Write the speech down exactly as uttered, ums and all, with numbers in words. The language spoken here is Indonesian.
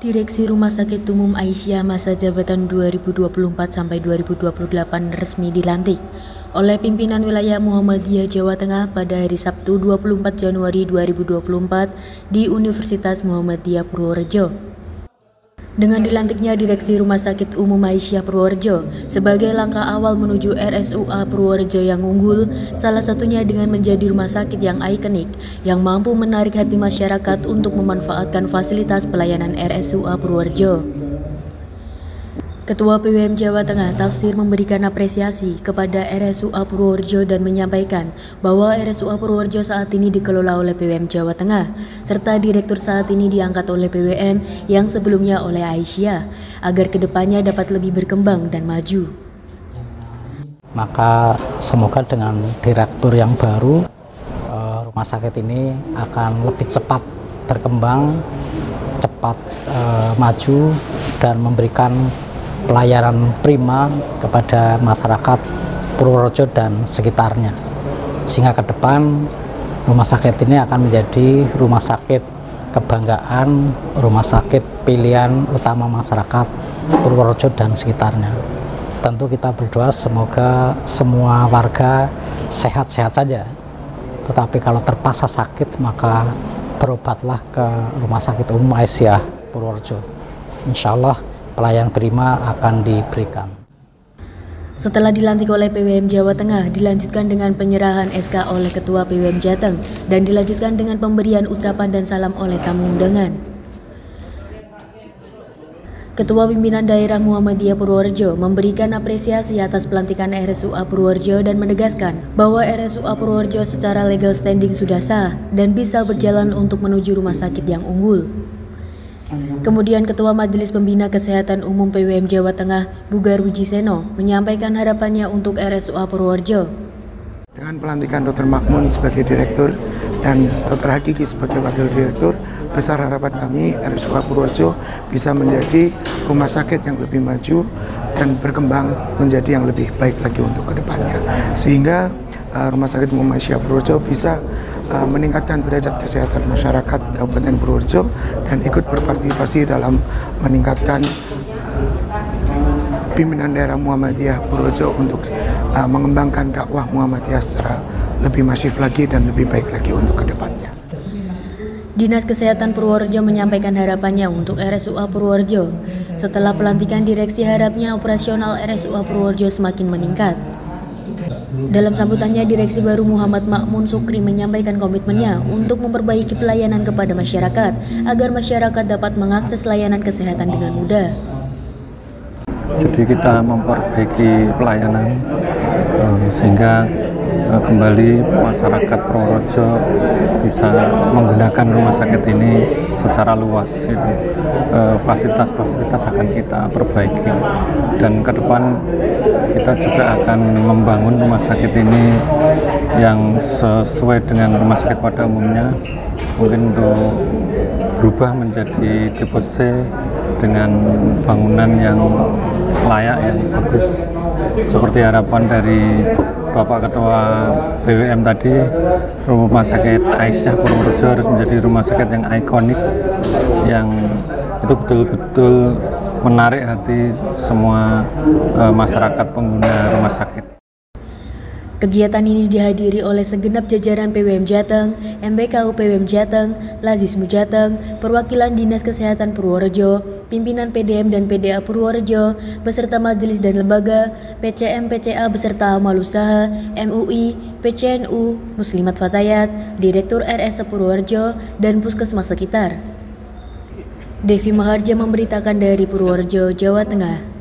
Direksi Rumah Sakit Umum Aisyah masa jabatan dua ribu dua puluh empat sampai dua ribu dua puluh delapan resmi dilantik oleh pimpinan wilayah Muhammadiyah Jawa Tengah pada hari Sabtu dua puluh empat Januari dua ribu dua puluh empat di Universitas Muhammadiyah Purworejo. Dengan dilantiknya Direksi Rumah Sakit Umum Aisyah Purworejo sebagai langkah awal menuju R S U A Purworejo yang unggul, salah satunya dengan menjadi rumah sakit yang ikonik yang mampu menarik hati masyarakat untuk memanfaatkan fasilitas pelayanan R S U A Purworejo. Ketua P W M Jawa Tengah Tafsir memberikan apresiasi kepada R S U A Purworejo dan menyampaikan bahwa R S U A Purworejo saat ini dikelola oleh P W M Jawa Tengah, serta direktur saat ini diangkat oleh P W M yang sebelumnya oleh Aisyah, agar kedepannya dapat lebih berkembang dan maju. Maka semoga dengan direktur yang baru, rumah sakit ini akan lebih cepat berkembang, cepat eh, maju, dan memberikan pelayanan prima kepada masyarakat Purworejo dan sekitarnya, sehingga ke depan rumah sakit ini akan menjadi rumah sakit kebanggaan, rumah sakit pilihan utama masyarakat Purworejo dan sekitarnya. Tentu kita berdoa semoga semua warga sehat-sehat saja, tetapi kalau terpaksa sakit maka berobatlah ke Rumah Sakit Umum Aisyah Purworejo. Insya Allah pelayanan prima akan diberikan. Setelah dilantik oleh P W M Jawa Tengah, dilanjutkan dengan penyerahan S K oleh Ketua P W M Jateng dan dilanjutkan dengan pemberian ucapan dan salam oleh tamu undangan. Ketua Pimpinan Daerah Muhammadiyah Purworejo memberikan apresiasi atas pelantikan R S U A Purworejo dan menegaskan bahwa R S U A Purworejo secara legal standing sudah sah dan bisa berjalan untuk menuju rumah sakit yang unggul. Kemudian Ketua Majelis Pembina Kesehatan Umum P W M Jawa Tengah, Bugar Wijiseno, menyampaikan harapannya untuk R S U A Purworejo. Dengan pelantikan Dokter Makmun sebagai direktur dan Dokter Hakiki sebagai wakil direktur, besar harapan kami R S U A Purworejo bisa menjadi rumah sakit yang lebih maju dan berkembang menjadi yang lebih baik lagi untuk kedepannya. Sehingga uh, Rumah Sakit Umum Aisyah Purworejo bisa uh, meningkatkan derajat kesehatan masyarakat Kabupaten Purworejo dan ikut berpartisipasi dalam meningkatkan uh, pimpinan daerah Muhammadiyah Purworejo untuk uh, mengembangkan dakwah Muhammadiyah secara lebih masif lagi dan lebih baik lagi untuk kedepannya. Dinas Kesehatan Purworejo menyampaikan harapannya untuk R S U A Purworejo. Setelah pelantikan direksi, harapnya operasional R S U A Purworejo semakin meningkat. Dalam sambutannya, Direksi baru Muhammad Makmun Sukri menyampaikan komitmennya untuk memperbaiki pelayanan kepada masyarakat agar masyarakat dapat mengakses layanan kesehatan dengan mudah. Jadi kita memperbaiki pelayanan uh, sehingga uh, kembali masyarakat Purworejo bisa menggunakan rumah sakit ini secara luas. Itu fasilitas-fasilitas uh, akan kita perbaiki dan ke depan kita juga akan membangun rumah sakit ini yang sesuai dengan rumah sakit pada umumnya, mungkin untuk berubah menjadi tipe C dengan bangunan yang layak, yang bagus, seperti harapan dari Bapak Ketua B W M tadi. Rumah Sakit Aisyah Purworejo harus menjadi rumah sakit yang ikonik, yang itu betul-betul menarik hati semua uh, masyarakat pengguna rumah sakit. Kegiatan ini dihadiri oleh segenap jajaran P W M Jateng, M B K U P W M Jateng, Lazismu Jateng, perwakilan Dinas Kesehatan Purworejo, pimpinan P D M dan P D A Purworejo, beserta majelis dan lembaga, P C M P C A beserta amal usaha, M U I, P C N U, Muslimat Fatayat, Direktur R S Purworejo, dan Puskesmas sekitar. Devi Maharja memberitakan dari Purworejo, Jawa Tengah.